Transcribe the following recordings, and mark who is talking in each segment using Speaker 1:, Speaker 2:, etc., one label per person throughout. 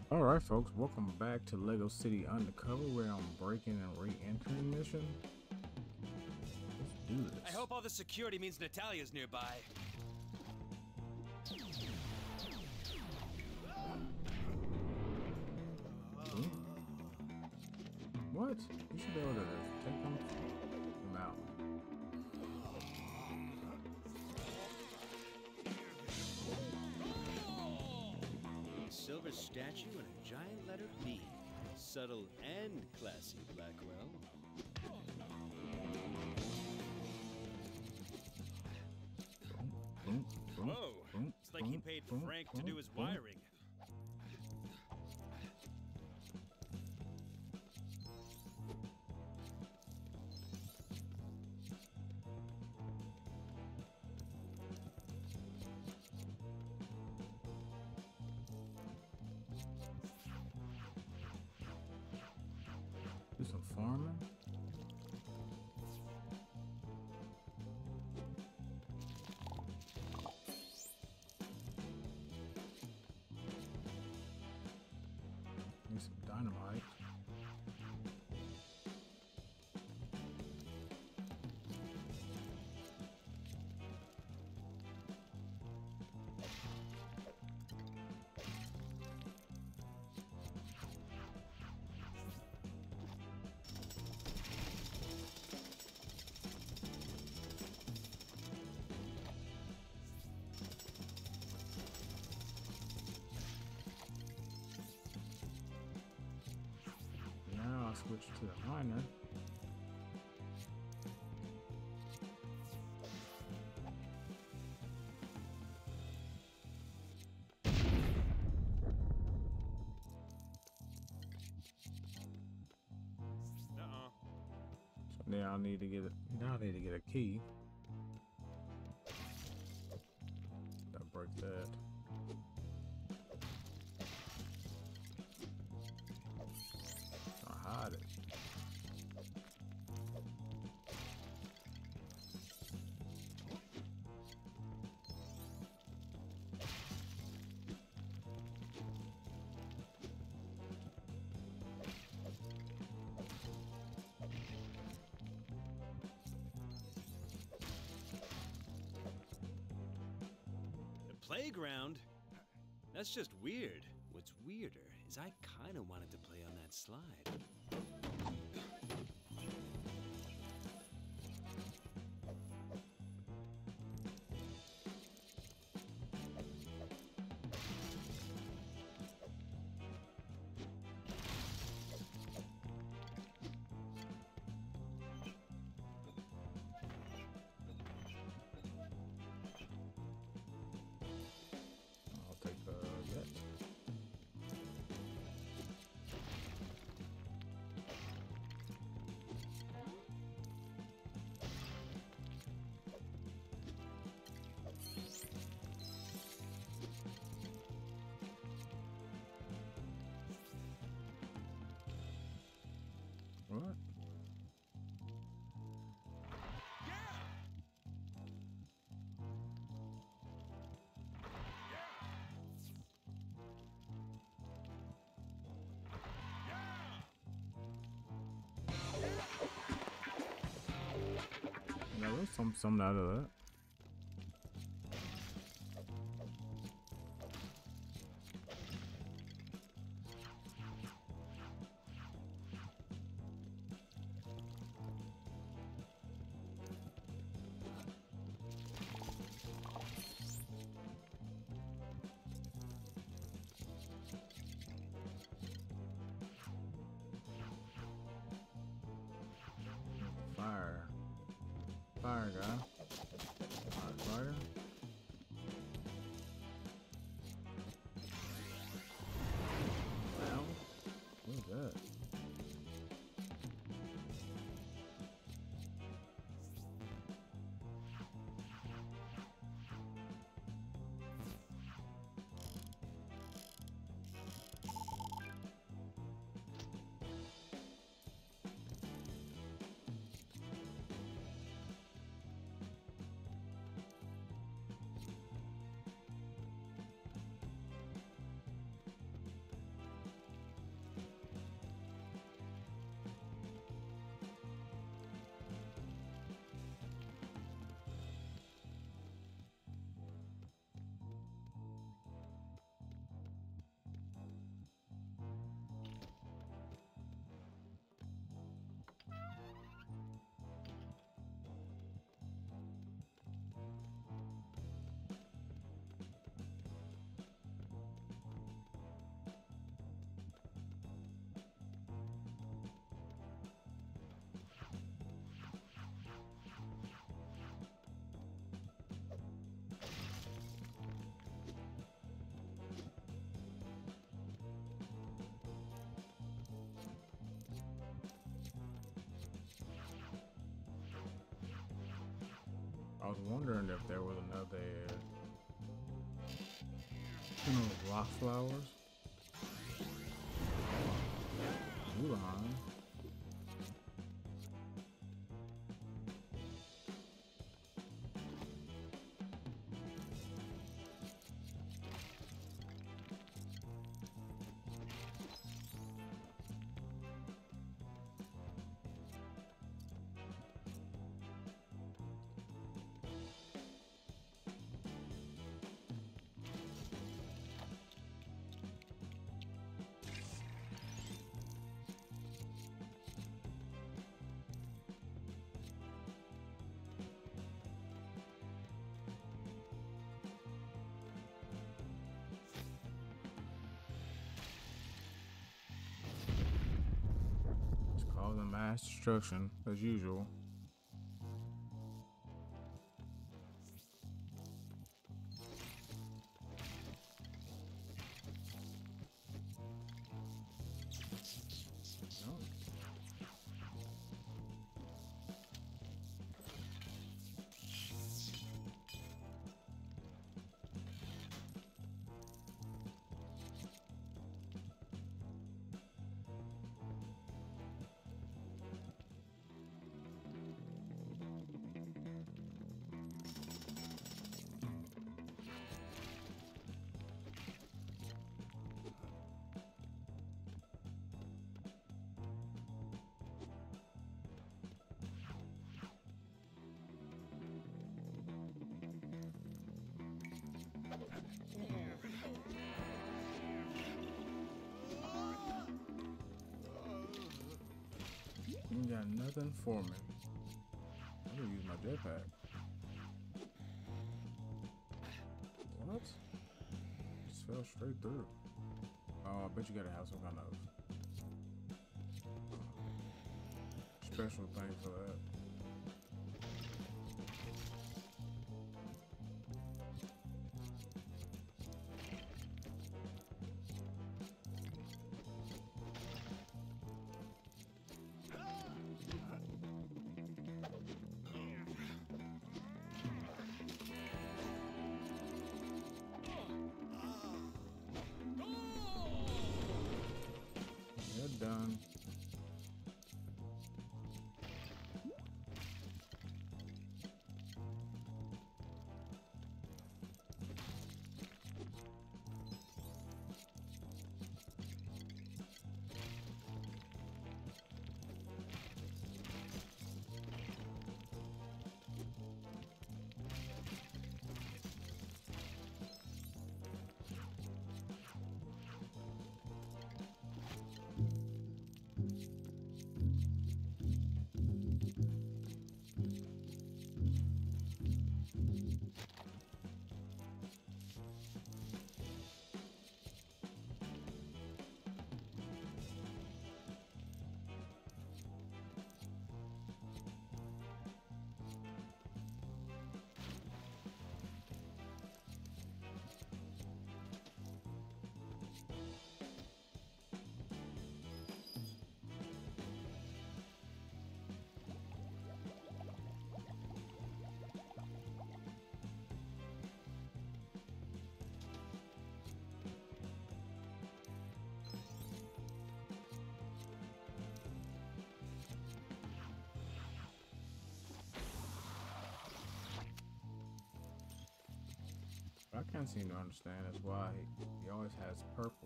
Speaker 1: Alright folks, welcome back to LEGO City Undercover. We're on breaking and re-entering mission. Let's do this.
Speaker 2: I hope all the security means Natalia's nearby.
Speaker 1: What? You should be able to take them out.
Speaker 3: Silver statue and a giant letter B. Subtle and classy, Blackwell.
Speaker 2: Whoa! It's like he paid Frank to do his wiring.
Speaker 1: Do some farming. Need some dynamite. Now I'll switch to the miner. So now I need to get it. Now I need to get a key. Gotta break that. I'll hide it.
Speaker 3: The playground? That's just weird. What's weirder is I kind of wanted to play on that slide.
Speaker 1: I'll take that. What? Now there's something out of that. Fire guy. Alright, fire. Wow. What is that? I was wondering if there was another, you know, rock flowers. Wuhan. Causing mass destruction as usual. No. You got nothing for me. I'm gonna use my jetpack. What? Just fell straight through. Oh, I bet you gotta have some kind of special thing for that. Done. What I can't seem to understand is why he always has purple.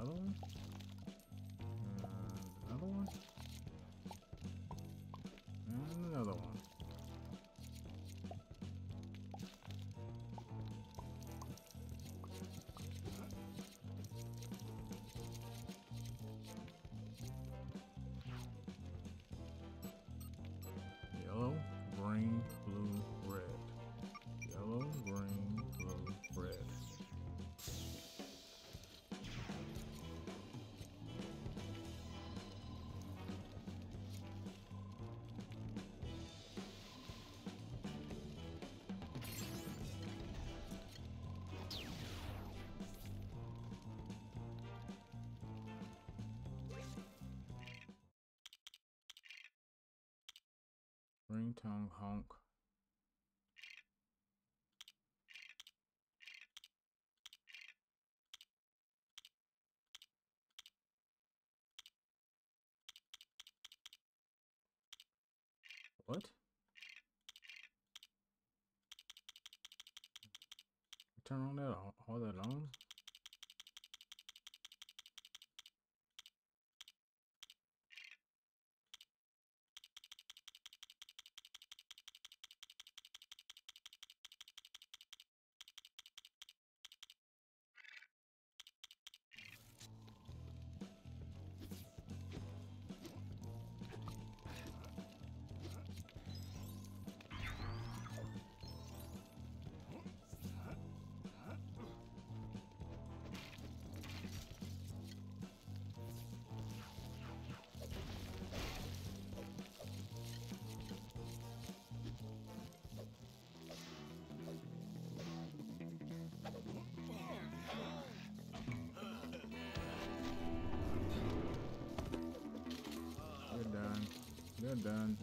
Speaker 1: Another one? Another one? And another one. Yellow, green, blue, red. Yellow, green, blue, red. Ring tongue honk. What? Turn on that all that on? They're done.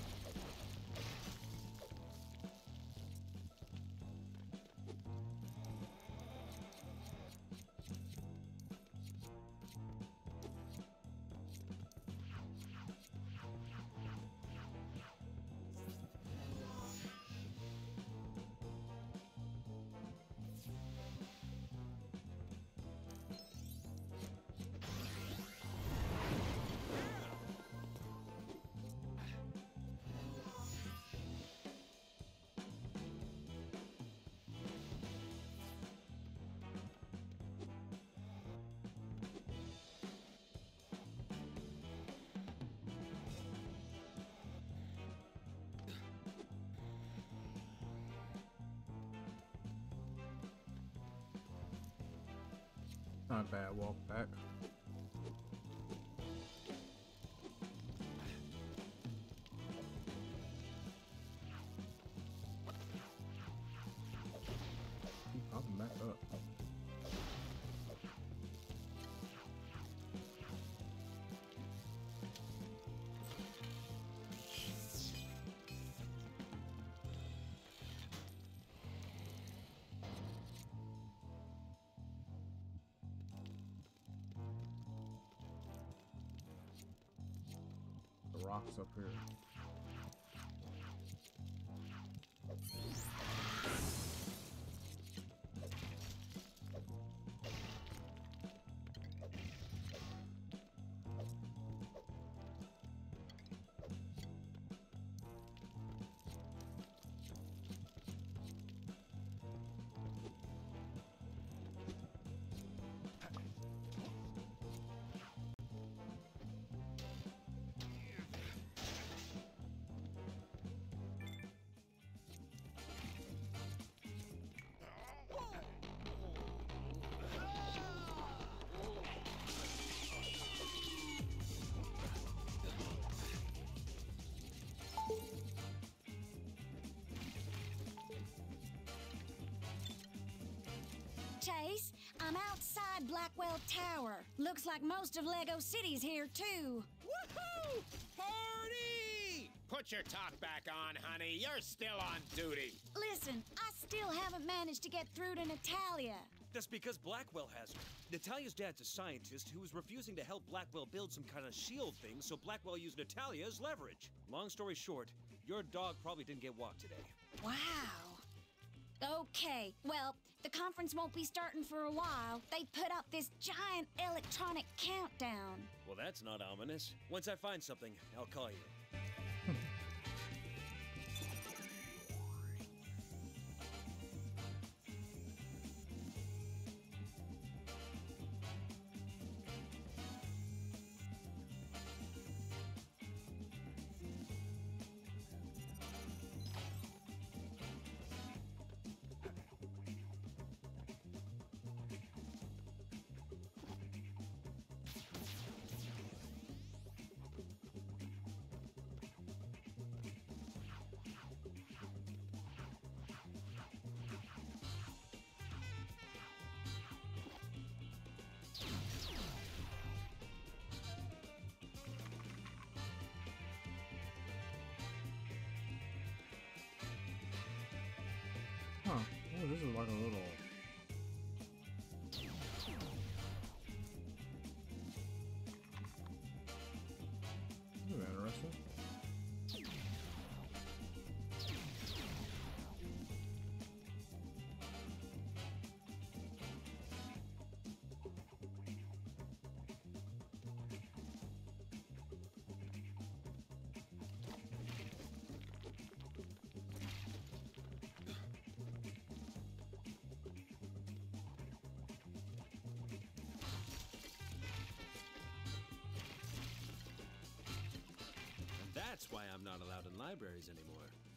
Speaker 1: Not a bad walk back. Keep popping back up. Rocks up here.
Speaker 4: Chase, I'm outside Blackwell Tower. Looks like most of LEGO City's here, too.
Speaker 5: Woohoo! Party! Put your talk back on, honey. You're still on duty.
Speaker 4: Listen, I still haven't managed to get through to Natalia.
Speaker 3: That's because Blackwell has her. Natalia's dad's a scientist who was refusing to help Blackwell build some kind of shield thing, so Blackwell used Natalia as leverage. Long story short, your dog probably didn't get walked today.
Speaker 4: Wow. Okay, well, The conference won't be starting for a while. They put up this giant electronic countdown.
Speaker 3: Well, that's not ominous. Once I find something, I'll call you.
Speaker 1: Huh. Oh, this is like a little... This is interesting.
Speaker 3: That's why I'm not allowed in libraries anymore.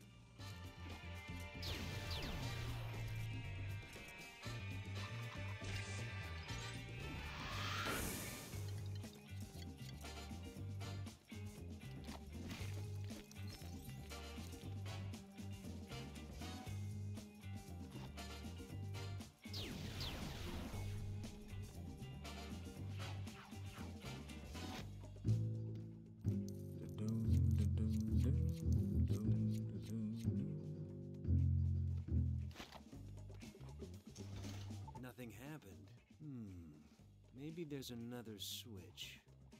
Speaker 3: Nothing happened. Maybe there's another switch.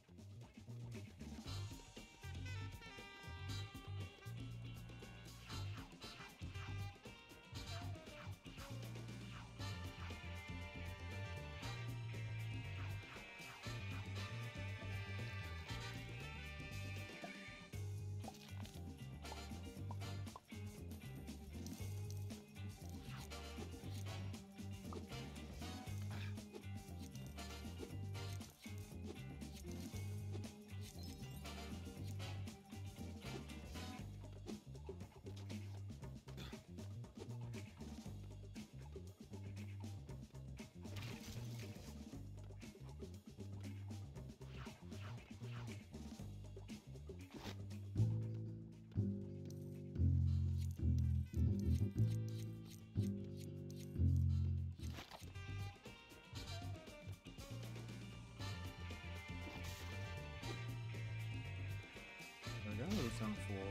Speaker 1: There gotta be some for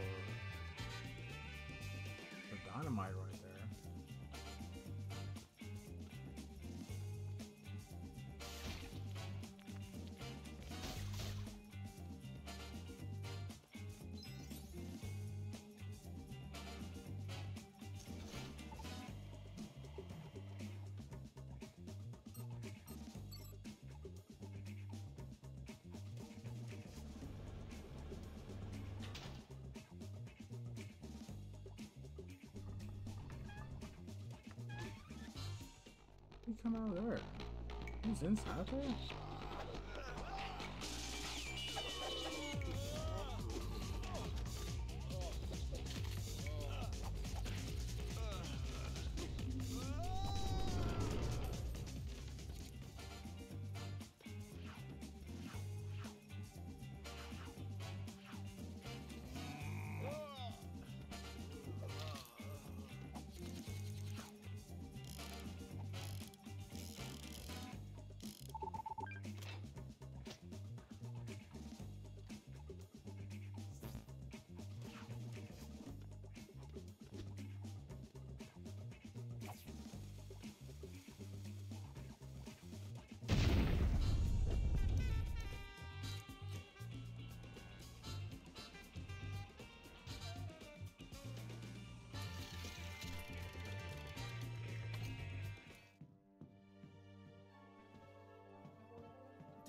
Speaker 1: the dynamite right there. He come out of there. He's inside there?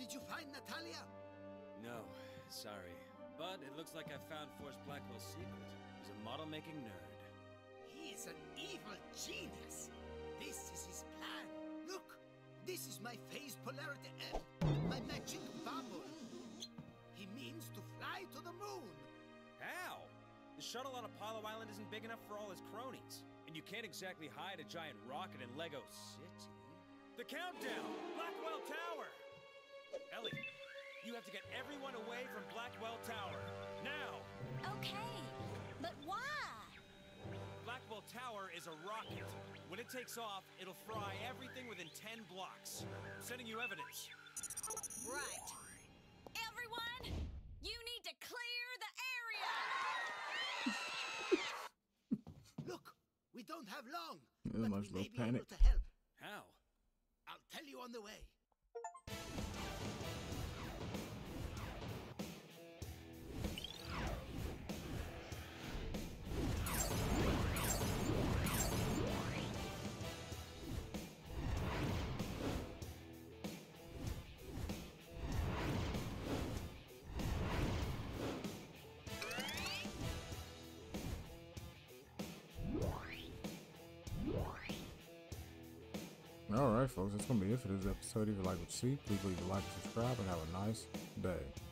Speaker 6: Did you find Natalia?
Speaker 3: No, sorry. But it looks like I found Forrest Blackwell's secret. He's a model-making nerd.
Speaker 6: He is an evil genius. This is his plan. Look, this is my phase polarity my magic bubble. He means to fly to the moon.
Speaker 3: How? The shuttle on Apollo Island isn't big enough for all his cronies. And you can't exactly hide a giant rocket in LEGO City. The countdown! Blackwell Tower! Ellie, you have to get everyone away from Blackwell Tower. Now!
Speaker 4: Okay, but why?
Speaker 3: Blackwell Tower is a rocket. When it takes off, it'll fry everything within 10 blocks. I'm sending you evidence.
Speaker 4: Right. Everyone, you need to clear the area!
Speaker 6: Look, we don't have long,
Speaker 1: There's
Speaker 6: but
Speaker 1: much
Speaker 6: we may
Speaker 1: less
Speaker 6: be
Speaker 1: panic.
Speaker 6: able to help.
Speaker 3: How?
Speaker 6: I'll tell you on the way.
Speaker 1: Alright folks, that's gonna be it for this episode. If you like what you see, please leave a like and subscribe and have a nice day.